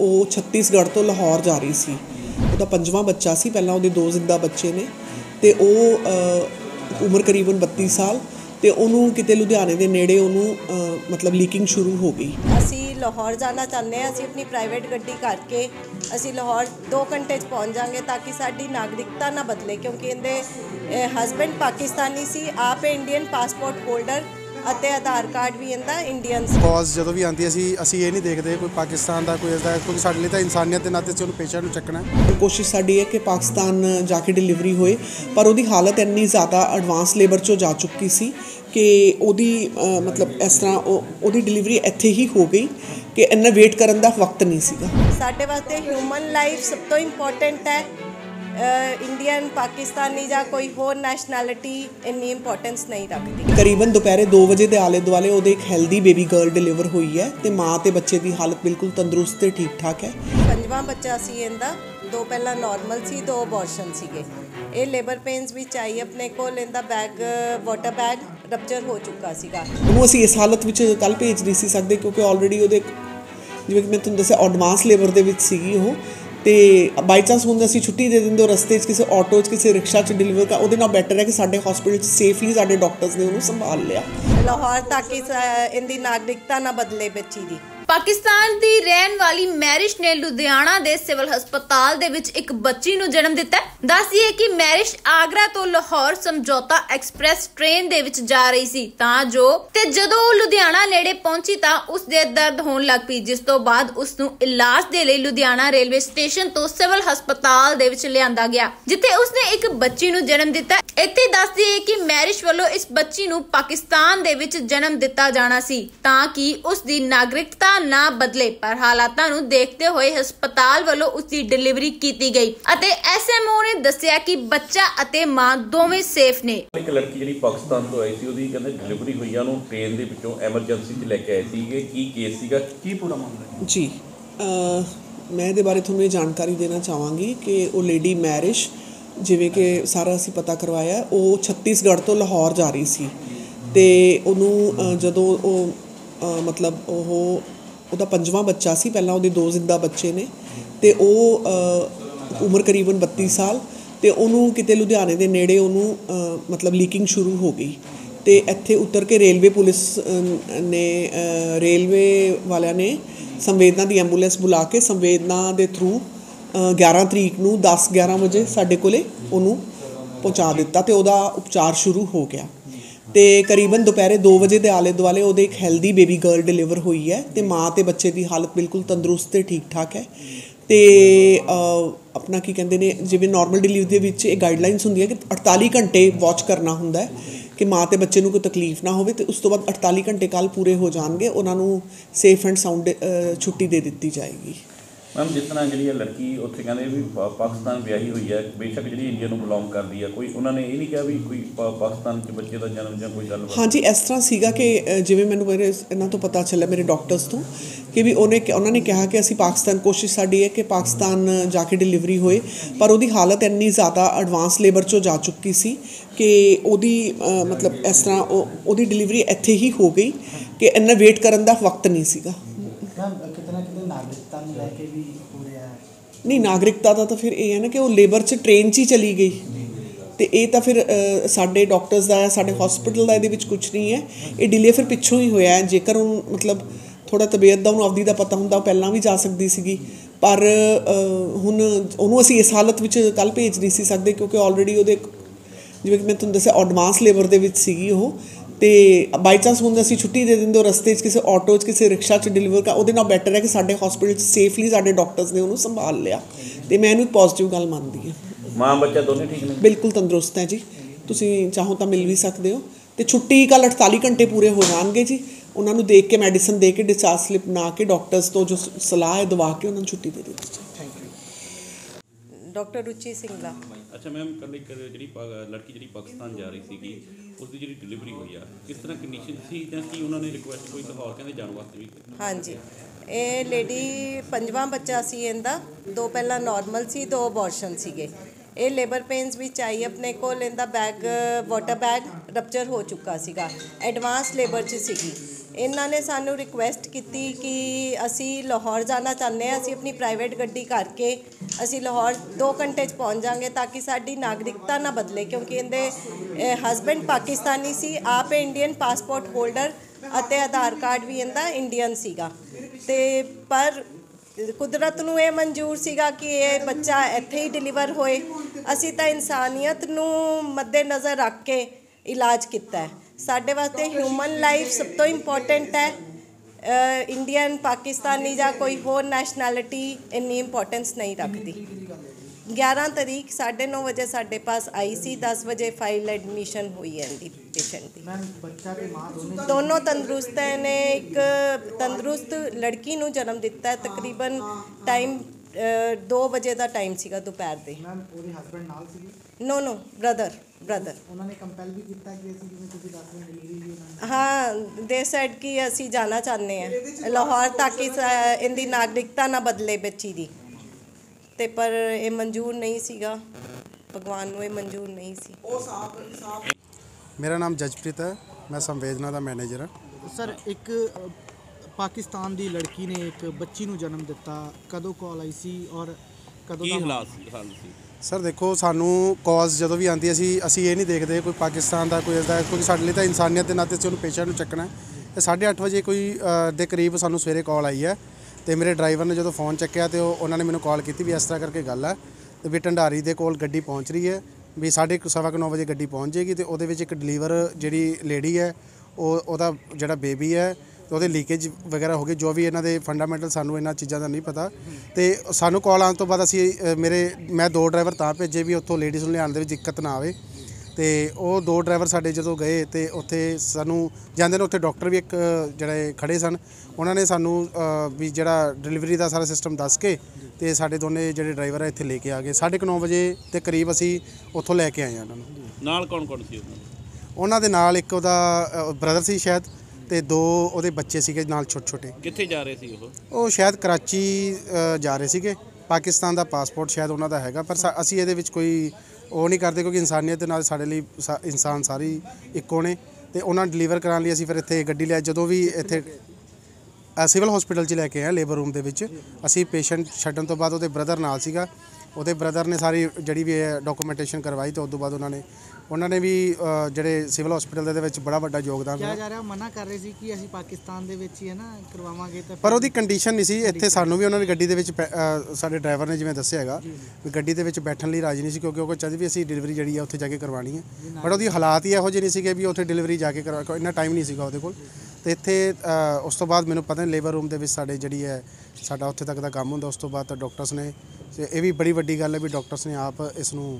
ਉਹ ਛੱਤੀਸਗੜ੍ਹ ਤੋਂ ਲਾਹੌਰ ਜਾ ਰਹੀ ਸੀ। ਉਹਦਾ 5ਵਾਂ ਬੱਚਾ ਸੀ। ਪਹਿਲਾਂ ਉਹਦੇ 2 ਜ਼ਿੰਦਾ ਬੱਚੇ ਨੇ ਤੇ ਉਹ ਉਮਰ ਕਰੀਬਨ 32 ਸਾਲ ਤੇ ਉਹਨੂੰ ਕਿਤੇ ਲੁਧਿਆਣੇ ਦੇ ਨੇੜੇ ਉਹਨੂੰ ਮਤਲਬ ਲੀਕਿੰਗ ਸ਼ੁਰੂ ਹੋ ਗਈ। ਅਸੀਂ ਲਾਹੌਰ ਜਾਣਾ ਚਾਹੁੰਦੇ ਹਾਂ। ਅਸੀਂ ਆਪਣੀ ਪ੍ਰਾਈਵੇਟ ਗੱਡੀ ਕਰਕੇ ਅਸੀਂ ਲਾਹੌਰ 2 ਘੰਟੇ 'ਚ ਪਹੁੰਚ ਜਾਵਾਂਗੇ ਤਾਂ ਕਿ ਸਾਡੀ ਨਾਗਰਿਕਤਾ ਨਾ ਬਦਲੇ, ਕਿਉਂਕਿ ਇਹਦੇ ਹਸਬੈਂਡ ਪਾਕਿਸਤਾਨੀ ਸੀ, ਆਪ ਇੰਡੀਅਨ ਪਾਸਪੋਰਟ ਹੋਲਡਰ ਅਤੇ ਆਧਾਰ ਕਾਰਡ ਵੀ ਇਹਦਾ ਇੰਡੀਅਨ ਸੀ। ਕਾਜ਼ ਜਦੋਂ ਵੀ ਆਉਂਦੀ ਅਸੀਂ ਇਹ ਨਹੀਂ ਦੇਖਦੇ ਕੋਈ ਪਾਕਿਸਤਾਨ ਦਾ ਕੋਈ ਇਸਦਾ, ਕਿਉਂਕਿ ਸਾਡੇ ਲਈ ਤਾਂ ਇਨਸਾਨੀਅਤ ਦੇ ਨਾਤੇ ਉਹਨੂੰ ਪੇਸ਼ੈਂਟ ਨੂੰ ਚੱਕਣਾ। ਕੋਸ਼ਿਸ਼ ਸਾਡੀ ਹੈ ਕਿ ਪਾਕਿਸਤਾਨ ਜਾ ਕੇ ਡਿਲੀਵਰੀ ਹੋਏ, ਪਰ ਉਹਦੀ ਹਾਲਤ ਇੰਨੀ ਜ਼ਿਆਦਾ ਐਡਵਾਂਸ ਲੇਬਰ 'ਚੋਂ ਜਾ ਚੁੱਕੀ ਸੀ ਕਿ ਉਹਦੀ ਮਤਲਬ ਇਸ ਤਰ੍ਹਾਂ ਉਹਦੀ ਡਿਲੀਵਰੀ ਇੱਥੇ ਹੀ ਹੋ ਗਈ ਕਿ ਇੰਨਾ ਵੇਟ ਕਰਨ ਦਾ ਵਕਤ ਨਹੀਂ ਸੀਗਾ। ਸਾਡੇ ਵਾਸਤੇ ਹਿਊਮਨ ਲਾਈਫ ਸਭ ਤੋਂ ਇੰਪੋਰਟੈਂਟ ਹੈ। ਇੰਡੀਅਨ ਪਾਕਿਸਤਾਨੀ ਜਾਂ ਕੋਈ ਹੋਰ ਨੈਸ਼ਨੈਲਿਟੀ ਇੰਨੀ ਇੰਪੋਰਟੈਂਸ ਨਹੀਂ ਰੱਖਦੀ। ਕਰੀਬਨ ਦੁਪਹਿਰੇ 2 ਵਜੇ ਦੇ ਆਲੇ ਦੁਆਲੇ ਉਹਦੇ ਇੱਕ ਹੈਲਦੀ ਬੇਬੀ ਗਰਲ ਡਿਲੀਵਰ ਹੋਈ ਹੈ ਤੇ ਮਾਂ ਤੇ ਬੱਚੇ ਦੀ ਹਾਲਤ ਬਿਲਕੁਲ ਤੰਦਰੁਸਤ ਤੇ ਠੀਕ ਠਾਕ ਹੈ। 5ਵਾਂ ਬੱਚਾ ਸੀ ਇਹਦਾ, 2 ਪਹਿਲਾਂ ਨਾਰਮਲ ਸੀ, 2 ਅਬੋਰਸ਼ਨ ਸੀਗੇ। ਇਹ ਲੇਬਰ ਪੇਨਸ ਵਿੱਚ ਆਈ ਆਪਣੇ ਕੋਲ। ਇਹਦਾ ਬੈਗ ਵਾਟਰ ਬੈਗ ਰਪਚਰ ਹੋ ਚੁੱਕਾ ਸੀਗਾ। ਉਹਨੂੰ ਅਸੀਂ ਇਸ ਹਾਲਤ ਵਿੱਚ ਕੱਲ੍ਹ ਭੇਜ ਨਹੀਂ ਸੀ ਸਕਦੇ ਕਿਉਂਕਿ ਆਲਰੇਡੀ ਉਹਦੇ ਜਿਵੇਂ ਕਿ ਮੈਂ ਤੁਹਾਨੂੰ ਦੱਸਿਆ ਐਡਵਾਂਸ ਲੇਬਰ ਦੇ ਵਿੱਚ ਸੀਗੀ ਉਹ। ਤੇ ਬਾਈ ਚਾਂਸ ਹੁਣ ਅਸੀਂ ਛੁੱਟੀ ਦੇ ਦਿੰਦੇ, ਰਸਤੇ 'ਚ ਕਿਸੇ ਆਟੋ 'ਚ ਕਿਸੇ ਰਿਕਸ਼ਾ 'ਚ ਡਿਲੀਵਰ ਕਰ, ਉਹਦੇ ਨਾਲ ਬੈਟਰ ਹੈ ਕਿ ਸਾਡੇ ਹਸਪੀਟਲ 'ਚ ਸੇਫਲੀ ਸਾਡੇ ਡਾਕਟਰਸ ਨੇ ਉਹਨੂੰ ਸੰਭਾਲ ਲਿਆ। ਲਾਹੌਰ ਤੱਕ ਇਹਦੀ ਨਾਗਰਿਕਤਾ ਨਾ ਬਦਲੇ ਬੱਚੀ ਦੀ। ਪਾਕਿਸਤਾਨ ਦੀ ਰਹਿਣ ਵਾਲੀ ਮੈਰਿਸ਼ ਨੇ ਲੁਧਿਆਣਾ ਦੇ ਸਿਵਲ ਹਸਪਤਾਲ ਦੇ ਵਿੱਚ ਇੱਕ ਬੱਚੀ ਨੂੰ ਜਨਮ ਦਿੱਤਾ। ਦੱਸੀਏ ਕਿ ਮੈਰਿਸ਼ ਆਗਰਾ ਤੋਂ ਲਾਹੌਰ ਸਮਝੌਤਾ ਐਕਸਪ੍ਰੈਸ ਟ੍ਰੇਨ ਦੇ ਵਿੱਚ ਜਾ ਰਹੀ ਸੀ ਤੇ ਜਦੋਂ ਉਹ ਲੁਧਿਆਣਾ ਨੇੜੇ ਪਹੁੰਚੀ ਤਾਂ ਉਸ ਦੇ ਦਰਦ ਹੋਣ ਲੱਗ ਪਈ, ਜਿਸ ਤੋਂ ਬਾਅਦ ਉਸ ਨੂੰ ਇਲਾਜ ਦੇ ਲਈ ਲੁਧਿਆਣਾ ਰੇਲਵੇ ਸਟੇਸ਼ਨ ਤੋਂ ਸਿਵਲ ਹਸਪਤਾਲ ਦੇ ਵਿੱਚ ਲਿਆਂਦਾ ਗਿਆ, ਜਿੱਥੇ ਉਸਨੇ ਇੱਕ ਬੱਚੀ ਨੂੰ ਜਨਮ ਦਿੱਤਾ। ਇੱਥੇ ਦੱਸਦੀ ਹੈ ਕਿ ਮੈਰਿਸ਼ ਵੱਲੋਂ ਇਸ ਬੱਚੀ ਨੂੰ ਪਾਕਿਸਤਾਨ ਦੇ ਵਿੱਚ ਜਨਮ ਦਿੱਤਾ ਜਾਣਾ ਸੀ ਤਾਂ ਕਿ ਉਸ ਦੀ ਨਾਗਰਿਕਤਾ ਨਾ ਬਦਲੇ, ਪਰ ਹਾਲਾਤਾਂ ਨੂੰ ਦੇਖਦੇ ਹੋਏ ਹਸਪਤਾਲ ਵੱਲੋਂ ਉਸ ਦੀ ਡਿਲੀਵਰੀ ਕੀਤੀ ਗਈ ਅਤੇ ਐਸਐਮਓ ਨੇ ਦੱਸਿਆ ਕਿ ਬੱਚਾ ਅਤੇ ਮਾਂ ਦੋਵੇਂ ਸੇਫ ਨੇ। ਇੱਕ ਲੜਕੀ ਜਿਹੜੀ ਪਾਕਿਸਤਾਨ ਤੋਂ ਆਈ ਸੀ, ਉਹਦੀ ਕਹਿੰਦੇ ਡਿਲੀਵਰੀ ਹੋਈ ਆ, ਉਹਨੂੰ ਟ੍ਰੇਨ ਦੇ ਵਿੱਚੋਂ ਐਮਰਜੈਂਸੀ 'ਚ ਲੈ ਕੇ ਆਏ ਸੀਗੇ। ਕੀ ਕੇਸ ਸੀਗਾ, ਕੀ ਪੂਰਾ ਮਾਮਲਾ ਜੀ? ਮੈਂ ਇਹਦੇ ਬਾਰੇ ਤੁਹਾਨੂੰ ਇਹ ਜਾਣਕਾਰੀ ਦੇਣਾ ਚਾਹਾਂਗੀ ਕਿ ਉਹ ਲੇਡੀ ਮੈਰਿਸ਼, ਜਿਵੇਂ ਕਿ ਸਾਰਾ ਅਸੀਂ ਪਤਾ ਕਰਵਾਇਆ, ਉਹ ਛੱਤੀਸਗੜ੍ਹ ਤੋਂ ਲਾਹੌਰ ਜਾ ਰਹੀ ਸੀ ਤੇ ਉਹਨੂੰ ਜਦੋਂ ਉਹ ਮਤਲਬ ਉਹਦਾ 5ਵਾਂ ਬੱਚਾ ਸੀ। ਪਹਿਲਾਂ ਉਹਦੇ 2 ਜ਼ਿੰਦਾ ਬੱਚੇ ਨੇ ਤੇ ਉਹ ਉਮਰ ਕਰੀਬਨ 32 ਸਾਲ ਤੇ ਉਹਨੂੰ ਕਿਤੇ ਲੁਧਿਆਣੇ ਦੇ ਨੇੜੇ ਉਹਨੂੰ ਮਤਲਬ ਲੀਕਿੰਗ ਸ਼ੁਰੂ ਹੋ ਗਈ ਤੇ ਇੱਥੇ ਉਤਰ ਕੇ ਰੇਲਵੇ ਪੁਲਿਸ ਨੇ ਰੇਲਵੇ ਵਾਲਿਆਂ ਨੇ ਸੰਵੇਦਨਾ ਦੀ ਐਂਬੂਲੈਂਸ ਬੁਲਾ ਕੇ ਸੰਵੇਦਨਾ ਦੇ ਥਰੂ 11 ਤਰੀਕ ਨੂੰ 10-11 ਵਜੇ ਸਾਡੇ ਕੋਲੇ ਉਹਨੂੰ ਪਹੁੰਚਾ ਦਿੱਤਾ ਤੇ ਉਹਦਾ ਉਪਚਾਰ ਸ਼ੁਰੂ ਹੋ ਗਿਆ। ਤੇ ਕਰੀਬਨ ਦੁਪਹਿਰੇ 2 ਵਜੇ ਦੇ ਆਲੇ ਦੁਆਲੇ ਉਹਦੇ ਇੱਕ ਹੈਲਦੀ ਬੇਬੀ ਗਰਲ ਡਿਲੀਵਰ ਹੋਈ ਹੈ ਤੇ ਮਾਂ ਤੇ ਬੱਚੇ ਦੀ ਹਾਲਤ ਬਿਲਕੁਲ ਤੰਦਰੁਸਤ ਤੇ ਠੀਕ ਠਾਕ ਹੈ। ਤੇ ਆਪਣਾ ਕੀ ਕਹਿੰਦੇ ਨੇ, ਜਿਵੇਂ ਨਾਰਮਲ ਡਿਲੀਵਰੀ ਦੇ ਵਿੱਚ ਇਹ ਗਾਈਡਲਾਈਨਸ ਹੁੰਦੀਆਂ ਕਿ 48 ਘੰਟੇ ਵਾਚ ਕਰਨਾ ਹੁੰਦਾ ਕਿ ਮਾਂ ਤੇ ਬੱਚੇ ਨੂੰ ਕੋਈ ਤਕਲੀਫ ਨਾ ਹੋਵੇ ਤੇ ਉਸ ਤੋਂ ਬਾਅਦ 48 ਘੰਟੇ ਕੱਲ੍ਹ ਪੂਰੇ ਹੋ ਜਾਣਗੇ, ਉਹਨਾਂ ਨੂੰ ਸੇਫ ਐਂਡ ਸਾਊਂਡ ਛੁੱਟੀ ਦੇ ਦਿੱਤੀ ਜਾਏਗੀ। ਮੈਮ, ਜਿਸ ਤਰ੍ਹਾਂ ਜਿਹੜੀ ਇਹ ਲੜਕੀ ਉੱਥੇ ਕਹਿੰਦੇ ਵੀ ਪਾਕਿਸਤਾਨ ਵਿਆਹੀ ਹੋਈ ਹੈ, ਬੇਸ਼ੱਕ ਜਿਹੜੀ ਇੰਡੀਆ ਨੂੰ ਬਿਲੋਂਗ ਕਰਦੀ ਹੈ, ਕੋਈ ਉਹਨਾਂ ਨੇ ਇਹ ਨਹੀਂ ਕਿਹਾ ਵੀ ਕੋਈ ਪਾਕਿਸਤਾਨ 'ਚ ਬੱਚੇ ਦਾ ਜਨਮ ਜਾਂ ਕੋਈ ਗੱਲ? ਹਾਂਜੀ, ਇਸ ਤਰ੍ਹਾਂ ਸੀਗਾ ਕਿ ਜਿਵੇਂ ਮੈਨੂੰ ਇਹਨਾਂ ਤੋਂ ਪਤਾ ਚੱਲਿਆ ਮੇਰੇ ਡਾਕਟਰਸ ਤੋਂ ਕਿ ਵੀ ਉਹਨਾਂ ਨੇ ਕਿਹਾ ਕਿ ਅਸੀਂ ਪਾਕਿਸਤਾਨ, ਕੋਸ਼ਿਸ਼ ਸਾਡੀ ਹੈ ਕਿ ਪਾਕਿਸਤਾਨ ਜਾ ਕੇ ਡਿਲੀਵਰੀ ਹੋਏ, ਪਰ ਉਹਦੀ ਹਾਲਤ ਇੰਨੀ ਜ਼ਿਆਦਾ ਐਡਵਾਂਸ ਲੇਬਰ 'ਚੋਂ ਜਾ ਚੁੱਕੀ ਸੀ ਕਿ ਉਹਦੀ ਮਤਲਬ ਇਸ ਤਰ੍ਹਾਂ ਉਹਦੀ ਡਿਲੀਵਰੀ ਇੱਥੇ ਹੀ ਹੋ ਗਈ ਕਿ ਇੰਨਾ ਵੇਟ ਕਰਨ ਦਾ ਵਕਤ ਨਹੀਂ ਸੀਗਾ। ਨਾਗਰਿਕਤਾ ਨੂੰ ਲੈ ਕੇ ਵੀ ਹੋ ਰਿਹਾ ਨਹੀਂ, ਨਾਗਰਿਕਤਾ ਦਾ ਤਾਂ ਫਿਰ ਇਹ ਹੈ ਨਾ ਕਿ ਉਹ ਲੇਬਰ 'ਚ ਟ੍ਰੇਨ 'ਚ ਹੀ ਚਲੀ ਗਈ ਤੇ ਇਹ ਤਾਂ ਫਿਰ ਸਾਡੇ ਡਾਕਟਰਸ ਦਾ, ਸਾਡੇ ਹਸਪੀਟਲ ਦਾ ਇਹਦੇ ਵਿੱਚ ਕੁਝ ਨਹੀਂ ਹੈ। ਇਹ ਡਿਲੇ ਫਿਰ ਪਿੱਛੋਂ ਹੀ ਹੋਇਆ ਹੈ। ਜੇਕਰ ਉਹ ਮਤਲਬ ਥੋੜ੍ਹਾ ਤਬੀਅਤ ਦਾ ਉਹਨੂੰ ਆਪਦੀ ਦਾ ਪਤਾ ਹੁੰਦਾ, ਉਹ ਪਹਿਲਾਂ ਵੀ ਜਾ ਸਕਦੀ ਸੀਗੀ, ਪਰ ਹੁਣ ਉਹਨੂੰ ਅਸੀਂ ਇਸ ਹਾਲਤ ਵਿੱਚ ਕੱਲ੍ਹ ਭੇਜ ਨਹੀਂ ਸੀ ਸਕਦੇ ਕਿਉਂਕਿ ਆਲਰੇਡੀ ਉਹਦੇ ਜਿਵੇਂ ਕਿ ਮੈਂ ਤੁਹਾਨੂੰ ਦੱਸਿਆ ਐਡਵਾਂਸ ਲੇਬਰ ਦੇ ਵਿੱਚ ਸੀਗੀ ਉਹ। ਤੇ ਬਾਈ ਚਾਂਸ ਹੁਣ ਅਸੀਂ ਛੁੱਟੀ ਦੇ ਦਿੰਦੇ, ਰਸਤੇ 'ਚ ਕਿਸੇ ਆਟੋ 'ਚ ਕਿਸੇ ਰਿਕਸ਼ਾ 'ਚ ਡਿਲੀਵਰ ਕਰ, ਉਹਦੇ ਨਾਲ ਬੈਟਰ ਹੈ ਕਿ ਸਾਡੇ ਹਸਪੀਟਲ 'ਚ ਸੇਫਲੀ ਸਾਡੇ ਡਾਕਟਰਸ ਨੇ ਉਹਨੂੰ ਸੰਭਾਲ ਲਿਆ ਤੇ ਮੈਂ ਇਹਨੂੰ ਇੱਕ ਪੋਜ਼ੀਟਿਵ ਗੱਲ ਮੰਨਦੀ ਹਾਂ। ਮਾਂ ਬੱਚਾ ਦੋਨੇ ਠੀਕ ਨੇ? ਬਿਲਕੁਲ ਤੰਦਰੁਸਤ ਹੈ ਜੀ। ਤੁਸੀਂ ਚਾਹੋ ਤਾਂ ਮਿਲ ਵੀ ਸਕਦੇ ਹੋ ਤੇ ਛੁੱਟੀ ਕੱਲ੍ਹ 48 ਘੰਟੇ ਪੂਰੇ ਹੋ ਜਾਣਗੇ ਜੀ। ਉਹਨਾਂ ਨੂੰ ਦੇਖ ਕੇ ਮੈਡੀਸਨ ਦੇ ਕੇ ਡਿਸਚਾਰਜ ਸਲਿੱਪ ਬਣਾ ਕੇ ਡਾਕਟਰਸ ਤੋਂ ਜੋ ਸਲਾਹ ਹੈ ਦਵਾ ਕੇ ਉਹਨਾਂ ਨੂੰ ਛੁੱਟੀ ਦੇ ਦਿੱਤੀ। Thank you. Doctor Ruchi Singla. ਅੱਛਾ ਮੈਮ, ਕੱਲ੍ਹ ਇੱਕ ਜਿਹੜੀ ਲੜਕੀ ਜਿਹੜੀ ਪਾਕਿਸਤਾਨ ਜਾ ਰਹੀ ਸੀਗੀ, ਉਸ ਦੀ ਜਿਹੜੀ ਡਿਲੀਵਰੀ ਹੋਈ ਆ, ਕਿਸ ਤਰ੍ਹਾਂ ਕੰਡੀਸ਼ਨ ਸੀ ਜਾਂ ਕੀ ਉਹਨਾਂ ਨੇ ਰਿਕੁਐਸਟ ਕੋਈ ਲਾਹੌਰ ਕਹਿੰਦੇ ਜਾਣ ਵਾਸਤੇ ਵੀ? ਹਾਂਜੀ, ਇਹ ਲੇਡੀ 5ਵਾਂ ਬੱਚਾ ਸੀ ਇਹਦਾ, 2 ਪਹਿਲਾਂ ਨਾਰਮਲ ਸੀ, 2 ਅਬੋਰਸ਼ਨ ਸੀਗੇ। ਇਹ ਲੇਬਰ ਪੇਨਸ ਵਿੱਚ ਆਈ ਆਪਣੇ ਕੋਲ। ਇਹਦਾ ਬੈਗ ਵਾਟਰ ਬੈਗ ਰਪਚਰ ਹੋ ਚੁੱਕਾ ਸੀਗਾ, ਐਡਵਾਂਸ ਲੇਬਰ 'ਚ ਸੀਗੀ ਇਹਨਾਂ ਨੇ ਸਾਨੂੰ ਰਿਕੁਐਸਟ ਕੀਤੀ ਕਿ ਅਸੀਂ ਲਾਹੌਰ ਜਾਣਾ ਚਾਹੁੰਦੇ ਹਾਂ, ਅਸੀਂ ਆਪਣੀ ਪ੍ਰਾਈਵੇਟ ਗੱਡੀ ਕਰਕੇ ਅਸੀਂ ਲਾਹੌਰ 2 ਘੰਟੇ 'ਚ ਪਹੁੰਚ ਜਾਵਾਂਗੇ ਤਾਂ ਕਿ ਸਾਡੀ ਨਾਗਰਿਕਤਾ ਨਾ ਬਦਲੇ, ਕਿਉਂਕਿ ਇਹਦੇ ਹਸਬੈਂਡ ਪਾਕਿਸਤਾਨੀ ਸੀ, ਆਪ ਇੰਡੀਅਨ ਪਾਸਪੋਰਟ ਹੋਲਡਰ ਅਤੇ ਆਧਾਰ ਕਾਰਡ ਵੀ ਇਹਦਾ ਇੰਡੀਅਨ ਸੀਗਾ। ਤੇ ਪਰ ਕੁਦਰਤ ਨੂੰ ਇਹ ਮਨਜ਼ੂਰ ਸੀਗਾ ਕਿ ਇਹ ਬੱਚਾ ਇੱਥੇ ਹੀ ਡਿਲੀਵਰ ਹੋਏ। ਅਸੀਂ ਤਾਂ ਇਨਸਾਨੀਅਤ ਨੂੰ ਮੱਦੇ-ਨਜ਼ਰ ਰੱਖ ਕੇ ਇਲਾਜ ਕੀਤਾ ਹੈ। ਸਾਡੇ ਵਾਸਤੇ ਹਿਊਮਨ ਲਾਈਫ ਸਭ ਤੋਂ ਇੰਪੋਰਟੈਂਟ ਹੈ। ਇੰਡੀਅਨ, ਪਾਕਿਸਤਾਨੀ ਜਾਂ ਕੋਈ ਹੋਰ ਨੈਸ਼ਨੈਲਿਟੀ ਇੰਨੀ ਇੰਪੋਰਟੈਂਸ ਨਹੀਂ ਰੱਖਦੀ। 11 ਤਰੀਕ 9:30 ਵਜੇ ਸਾਡੇ ਪਾਸ ਆਈ ਸੀ, 10 ਵਜੇ ਫਾਈਲ ਐਡਮਿਸ਼ਨ ਹੋਈ ਹੈ ਇਹਦੀ ਪੇਸ਼ੈਂਟ ਦੀ। ਦੋਨੋਂ ਤੰਦਰੁਸਤ ਨੇ। ਇੱਕ ਤੰਦਰੁਸਤ ਲੜਕੀ ਨੂੰ ਜਨਮ ਦਿੱਤਾ ਹੈ, ਤਕਰੀਬਨ ਟਾਈਮ 2 ਵਜੇ ਦਾ ਟਾਈਮ ਸੀਗਾ ਦੁਪਹਿਰ ਦੇ। ਉਹਦੇ ਹਸਬੰਡ ਨਾਲ ਸੀ? ਨੋ ਬ੍ਰਦਰ। ਉਹਨਾਂ ਨੇ ਕੰਪੈਲ ਵੀ ਕੀਤਾ ਕਿ ਅਸੀਂ ਜਿਵੇਂ ਤੁਸੀਂ ਦੱਸ ਰਹੇ ਡਿਲੀਵਰੀ ਵੀ ਉਹਨਾਂ ਨੇ? ਹਾਂ, ਦੇ ਸੈਡ ਕਿ ਅਸੀਂ ਜਾਣਾ ਚਾਹੁੰਦੇ ਹਾਂ ਲਾਹੌਰ ਤਾਂ ਕਿ ਇਹਦੀ ਨਾਗਰਿਕਤਾ ਨਾ ਬਦਲੇ ਬੱਚੀ ਦੀ। ਤੇ ਪਰ ਇਹ ਮਨਜ਼ੂਰ ਨਹੀਂ ਸੀਗਾ, ਭਗਵਾਨ ਨੂੰ ਇਹ ਮਨਜ਼ੂਰ ਨਹੀਂ ਸੀ। ਮੇਰਾ ਨਾਮ ਜਜਪ੍ਰੀਤ ਹੈ, ਮੈਂ ਸੰਵੇਦਨਾ ਦਾ ਮੈਨੇਜਰ ਹਾਂ। ਸਰ, ਇੱਕ ਪਾਕਿਸਤਾਨ ਦੀ ਲੜਕੀ ਨੇ ਇੱਕ ਬੱਚੀ ਨੂੰ ਜਨਮ ਦਿੱਤਾ, ਕਦੋਂ ਕਾਲ ਆਈ ਸੀ ਔਰ ਕਦੋਂ ਦਾ ਹਾਲਾਤ ਸੀ? ਸਰ ਦੇਖੋ, ਸਾਨੂੰ ਕਾਲਸ ਜਦੋਂ ਵੀ ਆਉਂਦੀ ਅਸੀਂ ਇਹ ਨਹੀਂ ਦੇਖਦੇ ਕੋਈ ਪਾਕਿਸਤਾਨ ਦਾ ਕੋਈ ਇਸਦਾ, ਕਿਉਂਕਿ ਸਾਡੇ ਲਈ ਤਾਂ ਇਨਸਾਨੀਅਤ ਦੇ ਨਾਤੇ ਅਸੀਂ ਉਹਨੂੰ ਪੇਸ਼ੈਂਟ ਨੂੰ ਚੱਕਣਾ ਹੈ। ਤੇ 8:30 ਵਜੇ ਕੋਈ ਦੇ ਕਰੀਬ ਸਾਨੂੰ ਸਵੇਰੇ ਕਾਲ ਆਈ ਹੈ ਤੇ ਮੇਰੇ ਡਰਾਈਵਰ ਨੇ ਜਦੋਂ ਫ਼ੋਨ ਚੱਕਿਆ ਤੇ ਉਹਨਾਂ ਨੇ ਮੈਨੂੰ ਕਾਲ ਕੀਤੀ ਵੀ ਇਸ ਤਰ੍ਹਾਂ ਕਰਕੇ ਗੱਲ ਹੈ ਤੇ ਵੀ ਢੰਡਾਰੀ ਦੇ ਕੋਲ ਗੱਡੀ ਪਹੁੰਚ ਰਹੀ ਹੈ, ਵੀ 9:30 ਵਜੇ ਗੱਡੀ ਪਹੁੰਚ ਜਾਏਗੀ ਤੇ ਉਹਦੇ ਵਿੱਚ ਇੱਕ ਡਿਲੀਵਰ ਜਿਹੜੀ ਲੇਡੀ ਹੈ ਉਹਦਾ ਜਿਹੜਾ ਬੇਬੀ ਹੈ ਤੇ ਉਹਦੇ ਲੀਕੇਜ ਵਗੈਰਾ ਹੋ ਗਈ। ਜੋ ਵੀ ਇਹਨਾਂ ਦੇ ਫੰਡਾਮੈਂਟਲ ਸਾਨੂੰ ਇਹਨਾਂ ਚੀਜ਼ਾਂ ਦਾ ਨਹੀਂ ਪਤਾ। ਤੇ ਸਾਨੂੰ ਕਾਲ ਆਉਣ ਤੋਂ ਬਾਅਦ ਮੈਂ 2 ਡਰਾਈਵਰ ਤਾਂ ਭੇਜੇ ਵੀ ਉੱਥੋਂ ਲੇਡੀਜ਼ ਨੂੰ ਲਿਆਉਣ ਦੇ ਵਿੱਚ ਦਿੱਕਤ ਨਾ ਆਵੇ। ਤੇ ਉਹ 2 ਡਰਾਈਵਰ ਸਾਡੇ ਜਦੋਂ ਗਏ ਤੇ ਉੱਥੇ ਸਾਨੂੰ ਜਾਂਦੇ ਨੇ ਉੱਥੇ ਡਾਕਟਰ ਵੀ ਇੱਕ ਜਿਹੜੇ ਖੜੇ ਸਨ, ਉਹਨਾਂ ਨੇ ਸਾਨੂੰ ਵੀ ਜਿਹੜਾ ਡਿਲੀਵਰੀ ਦਾ ਸਾਰਾ ਸਿਸਟਮ ਦੱਸ ਕੇ ਤੇ ਸਾਡੇ ਦੋਨੇ ਜਿਹੜੇ ਡਰਾਈਵਰ ਆ ਇੱਥੇ ਲੈ ਕੇ ਆ ਗਏ। 9:30 ਵਜੇ ਦੇ ਕਰੀਬ ਅਸੀਂ ਉੱਥੋਂ ਲੈ ਕੇ ਆਏ ਹਾਂ ਉਹਨਾਂ ਨੂੰ। ਨਾਲ ਕੌਣ ਸੀ ਉਹਨਾਂ ਦੇ ਨਾਲ ਇੱਕ ਉਹਦਾ ਬ੍ਰਦਰ ਸੀ ਸ਼ਾਇਦ, ਤੇ 2 ਉਹਦੇ ਬੱਚੇ ਸੀਗੇ ਨਾਲ ਛੋਟੇ। ਕਿੱਥੇ ਜਾ ਰਹੇ ਸੀ ਉਹ ਸ਼ਾਇਦ ਕਰਾਚੀ ਜਾ ਰਹੇ ਸੀਗੇ। ਪਾਕਿਸਤਾਨ ਦਾ ਪਾਸਪੋਰਟ ਸ਼ਾਇਦ ਉਹਨਾਂ ਦਾ ਹੈਗਾ, ਪਰ ਅਸੀਂ ਇਹਦੇ ਵਿੱਚ ਕੋਈ ਉਹ ਨਹੀਂ ਕਰਦੇ ਕਿਉਂਕਿ ਇਨਸਾਨੀਅਤ ਦੇ ਨਾਲ ਸਾਡੇ ਲਈ ਇਨਸਾਨ ਸਾਰੇ ਇੱਕੋ ਨੇ। ਤੇ ਉਹਨਾਂ ਨੂੰ ਡਿਲੀਵਰ ਕਰਾਉਣ ਲਈ ਅਸੀਂ ਫਿਰ ਇੱਥੇ ਗੱਡੀ ਲਿਆ। ਜਦੋਂ ਵੀ ਇੱਥੇ ਸਿਵਲ ਹਸਪੀਟਲ 'ਚ ਲੈ ਕੇ ਆਏ ਲੇਬਰ ਰੂਮ ਦੇ ਵਿੱਚ, ਅਸੀਂ ਪੇਸ਼ੈਂਟ ਛੱਡਣ ਤੋਂ ਬਾਅਦ ਉਹਦੇ ਬ੍ਰਦਰ ਨਾਲ ਸੀਗਾ, ਉਹਦੇ ਬ੍ਰਦਰ ਨੇ ਸਾਰੀ ਜਿਹੜੀ ਵੀ ਡਾਕੂਮੈਂਟੇਸ਼ਨ ਕਰਵਾਈ ਤੇ ਉਸ ਤੋਂ ਬਾਅਦ ਉਹਨਾਂ ਨੇ ਵੀ ਜਿਹੜੇ ਸਿਵਲ ਹਸਪੀਟਲ ਦੇ ਵਿੱਚ ਬੜਾ ਵੱਡਾ ਯੋਗਦਾਨ ਕਿਹਾ ਜਾ ਰਿਹਾ। ਮਨਾ ਕਰ ਰਹੇ ਸੀ ਕਿ ਅਸੀਂ ਪਾਕਿਸਤਾਨ ਦੇ ਵਿੱਚ ਹੀ ਹੈ ਨਾ ਕਰਵਾਵਾਂਗੇ, ਤਾਂ ਪਰ ਉਹਦੀ ਕੰਡੀਸ਼ਨ ਨਹੀਂ ਸੀ। ਇੱਥੇ ਸਾਨੂੰ ਵੀ ਉਹਨਾਂ ਨੇ ਗੱਡੀ ਦੇ ਵਿੱਚ ਸਾਡੇ ਡਰਾਈਵਰ ਨੇ ਜਿਵੇਂ ਦੱਸਿਆ ਹੈਗਾ ਵੀ ਗੱਡੀ ਦੇ ਵਿੱਚ ਬੈਠਣ ਲਈ ਰਾਜੀ ਨਹੀਂ ਸੀ, ਕਿਉਂਕਿ ਉਹ ਚਾਹਦੇ ਵੀ ਅਸੀਂ ਡਿਲੀਵਰੀ ਜਿਹੜੀ ਆ ਉੱਥੇ ਜਾ ਕੇ ਕਰਵਾਉਣੀ ਹੈ। ਬਟ ਉਹਦੀ ਹਾਲਾਤ ਹੀ ਇਹੋ ਜਿਹੇ ਨਹੀਂ ਸੀਗੇ ਵੀ ਉੱਥੇ ਡਿਲੀਵਰੀ ਜਾ ਕੇ ਇੰਨਾ ਟਾਈਮ ਨਹੀਂ ਸੀਗਾ ਉਹਦੇ ਕੋਲ। ਤੇ ਇੱਥੇ ਉਸ ਤੋਂ ਬਾਅਦ ਮੈਨੂੰ ਪਤਾ ਨਹੀਂ ਲੇਬਰ ਰੂਮ ਦੇ ਵਿੱਚ ਸਾਡੇ ਜਿਹੜੀ ਹੈ ਸਾਡਾ ਉੱਥੇ ਤੱਕ ਦਾ ਕੰਮ ਹੁੰਦਾ। ਉਸ ਤੋਂ ਬਾਅਦ ਤਾਂ ਡਾਕਟਰਸ ਨੇ, ਇਹ ਵੀ ਬੜੀ ਵੱਡੀ ਗੱਲ ਹੈ ਵੀ ਡਾਕਟਰਸ ਨੇ ਆਪ ਇਸ ਨੂੰ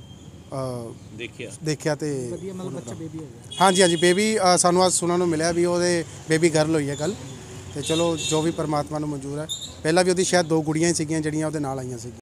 ਦੇਖਿਆ ਤੇ ਵਧੀਆ, ਮਤਲਬ ਬੱਚਾ ਬੇਬੀ ਹੋ ਗਿਆ। ਹਾਂਜੀ ਬੇਬੀ ਸਾਨੂੰ ਅੱਜ ਸੁਣਨ ਨੂੰ ਮਿਲਿਆ ਵੀ ਉਹਦੇ ਬੇਬੀ ਗਰਲ ਹੋਈ ਹੈ ਕੱਲ। ਤੇ ਚਲੋ ਜੋ ਵੀ ਪਰਮਾਤਮਾ ਨੂੰ ਮਨਜ਼ੂਰ ਹੈ। ਪਹਿਲਾਂ ਵੀ ਉਹਦੀ ਸ਼ਾਇਦ 2 ਗੁੜੀਆਂ ਹੀ ਸੀਗੀਆਂ ਜਿਹੜੀਆਂ ਉਹਦੇ ਨਾਲ ਆਈਆਂ ਸੀ।